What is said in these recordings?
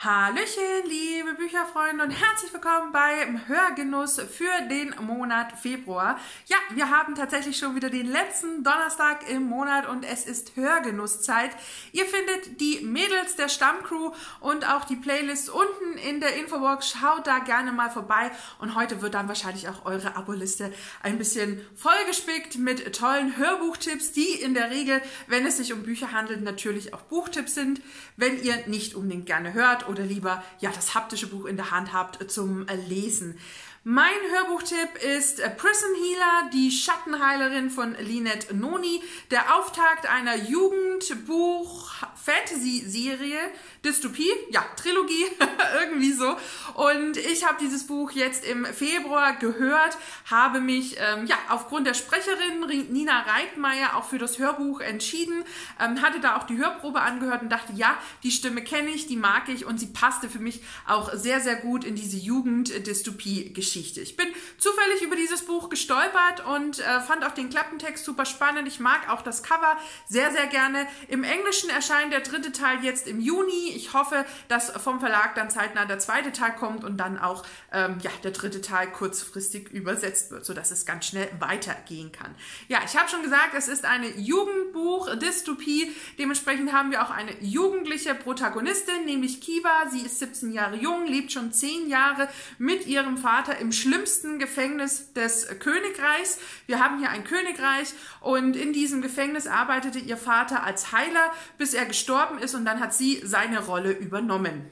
Hallöchen, liebe Bücherfreunde und herzlich willkommen beim Hörgenuss für den Monat Februar. Ja, wir haben tatsächlich schon wieder den letzten Donnerstag im Monat und es ist Hörgenusszeit. Ihr findet die Mädels der Stammcrew und auch die Playlist unten in der Infobox. Schaut da gerne mal vorbei und heute wird dann wahrscheinlich auch eure Aboliste ein bisschen vollgespickt mit tollen Hörbuchtipps, die in der Regel, wenn es sich um Bücher handelt, natürlich auch Buchtipps sind, wenn ihr nicht unbedingt gerne hört oder lieber das haptische Buch in der Hand habt zum Lesen. Mein Hörbuchtipp ist Prison Healer, die Schattenheilerin von Lynette Noni. Der Auftakt einer Jugendbuch-Fantasy-Serie, Dystopie, Trilogie, irgendwie so. Und ich habe dieses Buch jetzt im Februar gehört, habe mich aufgrund der Sprecherin Nina Reitmeier auch für das Hörbuch entschieden, hatte da auch die Hörprobe angehört und dachte, ja, die Stimme kenne ich, die mag ich und sie passte für mich auch sehr, sehr gut in diese Jugend-Dystopie-Geschichte. Ich bin zufällig über dieses Buch gestolpert und fand auch den Klappentext super spannend. Ich mag auch das Cover sehr, sehr gerne. Im Englischen erscheint der dritte Teil jetzt im Juni. Ich hoffe, dass vom Verlag dann zeitnah der zweite Teil kommt und dann auch der dritte Teil kurzfristig übersetzt wird, sodass es ganz schnell weitergehen kann. Ja, ich habe schon gesagt, es ist eine Jugendbuch-Dystopie. Dementsprechend haben wir auch eine jugendliche Protagonistin, nämlich Kiva. Sie ist 17 Jahre jung, lebt schon 10 Jahre mit ihrem Vater im schlimmsten Gefängnis des Königreichs. Wir haben hier ein Königreich und in diesem Gefängnis arbeitete ihr Vater als Heiler, bis er gestorben ist und dann hat sie seine Rolle übernommen.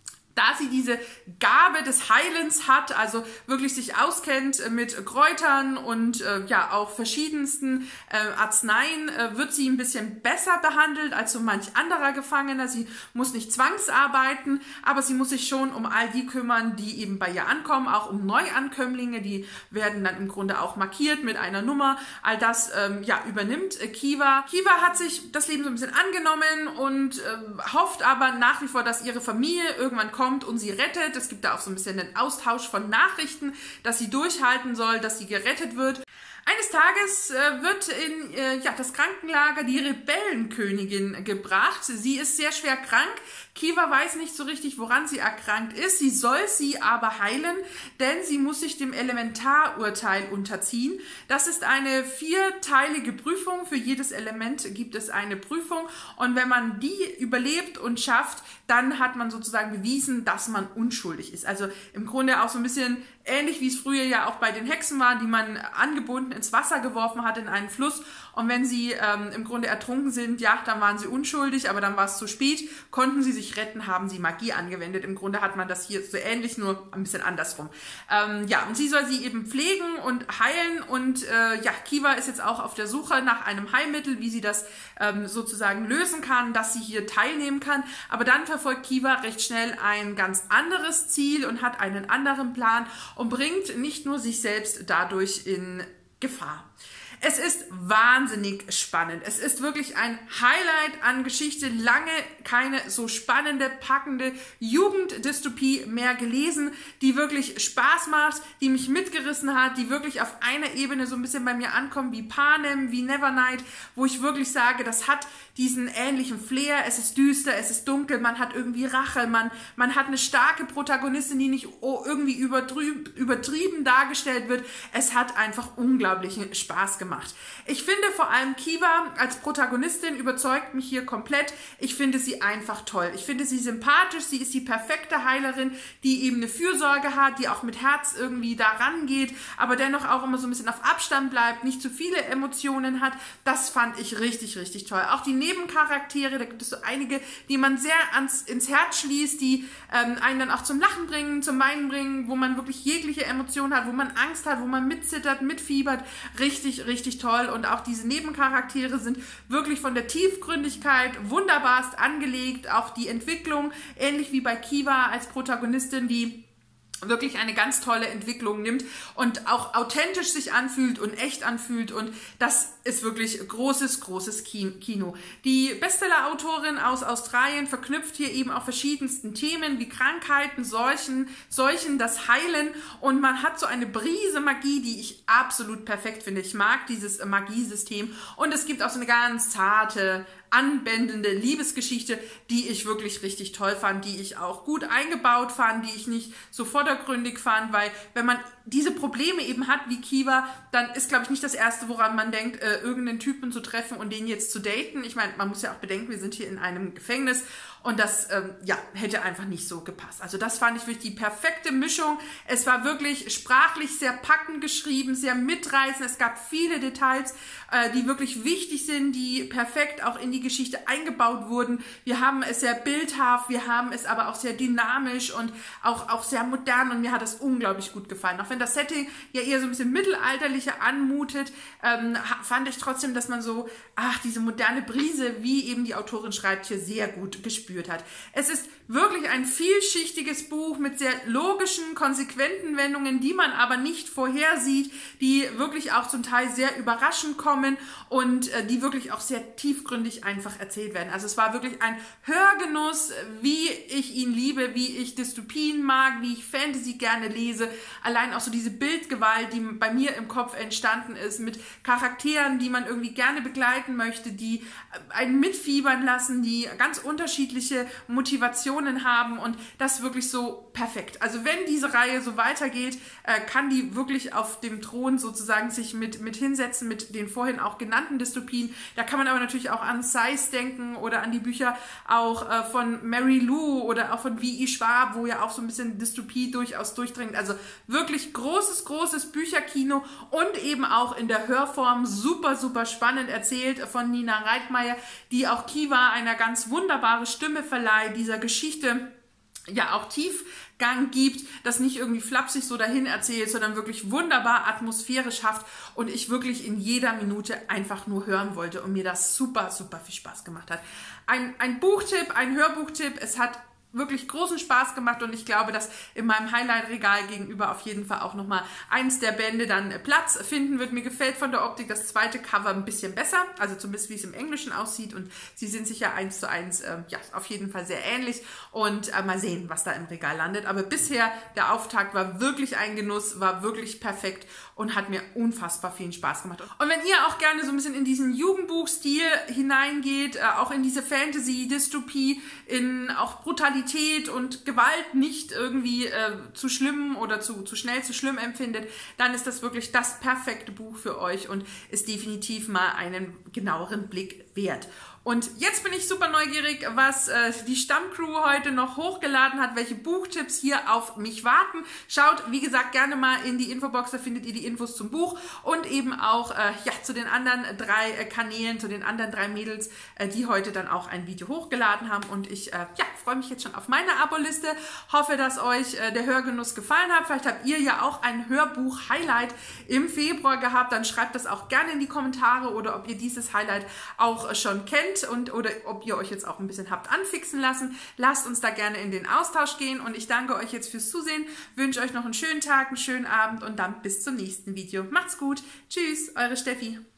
Da sie diese Gabe des Heilens hat, also wirklich sich auskennt mit Kräutern und auch verschiedensten Arzneien, wird sie ein bisschen besser behandelt als so manch anderer Gefangener. Sie muss nicht zwangsarbeiten, aber sie muss sich schon um all die kümmern, die eben bei ihr ankommen, auch um Neuankömmlinge, die werden dann im Grunde auch markiert mit einer Nummer. All das übernimmt Kiva. Kiva hat sich das Leben so ein bisschen angenommen und hofft aber nach wie vor, dass ihre Familie irgendwann kommt und sie rettet. Es gibt da auch so ein bisschen einen Austausch von Nachrichten, dass sie durchhalten soll, dass sie gerettet wird. Eines Tages wird in das Krankenlager die Rebellenkönigin gebracht. Sie ist sehr schwer krank. Kiva weiß nicht so richtig, woran sie erkrankt ist. Sie soll sie aber heilen, denn sie muss sich dem Elementarurteil unterziehen. Das ist eine 4-teilige Prüfung. Für jedes Element gibt es eine Prüfung. Und wenn man die überlebt und schafft, dann hat man sozusagen bewiesen, dass man unschuldig ist. Also im Grunde auch so ein bisschen ähnlich, wie es früher ja auch bei den Hexen war, die man angebunden ins Wasser geworfen hat, in einen Fluss. Und wenn sie im Grunde ertrunken sind, dann waren sie unschuldig, aber dann war es zu spät, konnten sie sich retten, haben sie Magie angewendet. Im Grunde hat man das hier so ähnlich, nur ein bisschen andersrum. Und sie soll sie eben pflegen und heilen und Kiva ist jetzt auch auf der Suche nach einem Heilmittel, wie sie das sozusagen lösen kann, dass sie hier teilnehmen kann. Aber dann verfolgt Kiva recht schnell ein ganz anderes Ziel und hat einen anderen Plan und bringt nicht nur sich selbst dadurch in Gefahr. Es ist wahnsinnig spannend. Es ist wirklich ein Highlight an Geschichte. Lange keine so spannende, packende Jugenddystopie mehr gelesen, die wirklich Spaß macht, die mich mitgerissen hat, die wirklich auf einer Ebene so ein bisschen bei mir ankommt, wie Panem, wie Nevernight, wo ich wirklich sage, das hat diesen ähnlichen Flair. Es ist düster, es ist dunkel, man hat irgendwie Rache, man hat eine starke Protagonistin, die nicht irgendwie übertrieben dargestellt wird. Es hat einfach unglaublichen Spaß gemacht. Ich finde vor allem Kiva als Protagonistin überzeugt mich hier komplett. Ich finde sie einfach toll. Ich finde sie sympathisch. Sie ist die perfekte Heilerin, die eben eine Fürsorge hat, die auch mit Herz irgendwie da rangeht, aber dennoch auch immer so ein bisschen auf Abstand bleibt, nicht zu viele Emotionen hat. Das fand ich richtig, richtig toll. Auch die Nebencharaktere, da gibt es so einige, die man sehr ins Herz schließt, die einen dann auch zum Lachen bringen, zum Weinen bringen, wo man wirklich jegliche Emotionen hat, wo man Angst hat, wo man mitzittert, mitfiebert. Richtig, richtig toll und auch diese Nebencharaktere sind wirklich von der Tiefgründigkeit wunderbarst angelegt. Auch die Entwicklung, ähnlich wie bei Kiva als Protagonistin, die wirklich eine ganz tolle Entwicklung nimmt und auch authentisch sich anfühlt und echt anfühlt und das ist wirklich großes, großes Kino. Die Bestseller-Autorin aus Australien verknüpft hier eben auch verschiedensten Themen wie Krankheiten, Seuchen, das Heilen und man hat so eine Brise Magie, die ich absolut perfekt finde. Ich mag dieses Magiesystem und es gibt auch so eine ganz zarte anbändende Liebesgeschichte, die ich wirklich richtig toll fand, die ich auch gut eingebaut fand, die ich nicht so vordergründig fand, weil wenn man diese Probleme eben hat wie Kiva, dann ist, glaube ich, nicht das Erste, woran man denkt, irgendeinen Typen zu treffen und den jetzt zu daten. Ich meine, man muss ja auch bedenken, wir sind hier in einem Gefängnis und das hätte einfach nicht so gepasst. Also das fand ich wirklich die perfekte Mischung. Es war wirklich sprachlich sehr packend geschrieben, sehr mitreißend. Es gab viele Details, die wirklich wichtig sind, die perfekt auch in die Geschichte eingebaut wurden. Wir haben es sehr bildhaft, wir haben es aber auch sehr dynamisch und auch sehr modern und mir hat das unglaublich gut gefallen. Auch wenn das Setting ja eher so ein bisschen mittelalterlicher anmutet, fand ich trotzdem, dass man so, diese moderne Brise, wie eben die Autorin schreibt, hier sehr gut gespürt hat. Es ist wirklich ein vielschichtiges Buch mit sehr logischen, konsequenten Wendungen, die man aber nicht vorhersieht, die wirklich auch zum Teil sehr überraschend kommen und die wirklich auch sehr tiefgründig einfach erzählt werden. Also es war wirklich ein Hörgenuss, wie ich ihn liebe, wie ich Dystopien mag, wie ich Fantasy gerne lese. Allein auch so diese Bildgewalt, die bei mir im Kopf entstanden ist, mit Charakteren, die man irgendwie gerne begleiten möchte, die einen mitfiebern lassen, die ganz unterschiedliche Motivationen haben und das wirklich so perfekt. Also wenn diese Reihe so weitergeht, kann die wirklich auf dem Thron sozusagen sich mit hinsetzen, mit den vorhin auch genannten Dystopien. Da kann man aber natürlich auch an Seiss denken oder an die Bücher auch von Mary Lou oder auch von V.E. Schwab, wo ja auch so ein bisschen Dystopie durchaus durchdringt. Also wirklich großes Bücherkino und eben auch in der Hörform super spannend erzählt von Nina Reitmeier, die auch Kiva eine ganz wunderbare Stimme verleiht, dieser Geschichte ja auch Tiefgang gibt, das nicht irgendwie flapsig so dahin erzählt, sondern wirklich wunderbar atmosphärisch schafft und ich wirklich in jeder Minute einfach nur hören wollte und mir das super viel Spaß gemacht hat. Ein Buchtipp, ein Hörbuchtipp, es hat wirklich großen Spaß gemacht und ich glaube, dass in meinem Highlight-Regal gegenüber auf jeden Fall auch nochmal eins der Bände dann Platz finden wird. Mir gefällt von der Optik das zweite Cover ein bisschen besser, also zumindest wie es im Englischen aussieht und sie sind sicher 1:1 auf jeden Fall sehr ähnlich und mal sehen, was da im Regal landet. Aber bisher, der Auftakt war wirklich ein Genuss, war wirklich perfekt und hat mir unfassbar viel Spaß gemacht. Und wenn ihr auch gerne so ein bisschen in diesen Jugendbuchstil hineingeht, auch in diese Fantasy, Dystopie, in auch Brutalität und Gewalt nicht irgendwie zu schlimm oder zu schnell zu schlimm empfindet, dann ist das wirklich das perfekte Buch für euch und ist definitiv mal einen genaueren Blick wert. Und jetzt bin ich super neugierig, was die Stammcrew heute noch hochgeladen hat, welche Buchtipps hier auf mich warten. Schaut, wie gesagt, gerne mal in die Infobox, da findet ihr die Infos zum Buch und eben auch zu den anderen 3 Kanälen, zu den anderen 3 Mädels, die heute dann auch ein Video hochgeladen haben. Und ich freue mich jetzt schon auf meine Aboliste. Hoffe, dass euch der Hörgenuss gefallen hat. Vielleicht habt ihr ja auch ein Hörbuch-Highlight im Februar gehabt. Dann schreibt das auch gerne in die Kommentare oder ob ihr dieses Highlight auch schon kennt. Oder ob ihr euch jetzt auch ein bisschen habt anfixen lassen. Lasst uns da gerne in den Austausch gehen und ich danke euch jetzt fürs Zusehen, wünsche euch noch einen schönen Tag, einen schönen Abend und dann bis zum nächsten Video. Macht's gut, tschüss, eure Steffi.